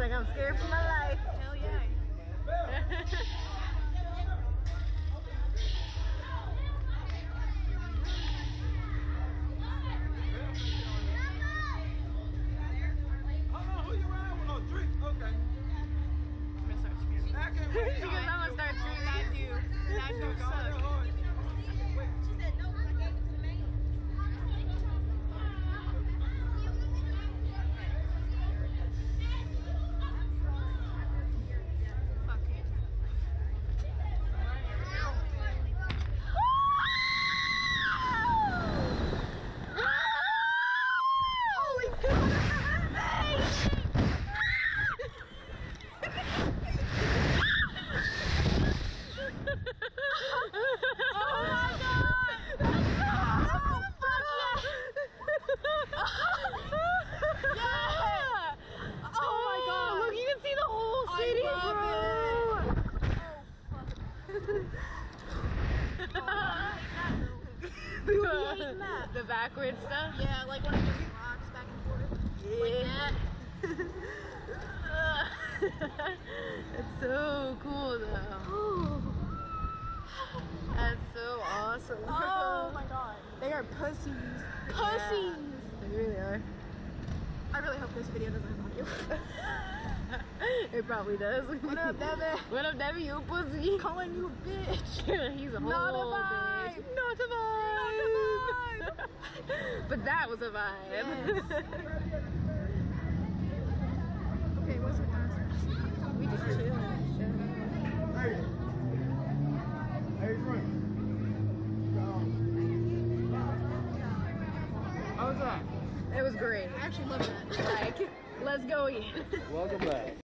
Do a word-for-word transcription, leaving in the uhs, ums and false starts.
like, I'm scared for my life. Hell yeah. She goes, I'm gonna start screaming. That dude. That dude suck. Fuck him. Holy the backwards stuff? Yeah, like when it just rocks back and forth. Yeah. Like that. It's so cool though. That's so awesome. Oh my god. They are pussies. Pussies! Yeah, they really are. I really hope this video doesn't have audio. It probably does. What up, Devin? What up, Devin? You a pussy? Calling you a bitch. He's a whole Not a vibe. bitch. Not a vibe. Not a vibe. But that was a vibe. Yes. Okay, what's the last? We just chilling. Hey, hey, Frank. How was that? It was great. I actually love that. Like, let's go again. Welcome back.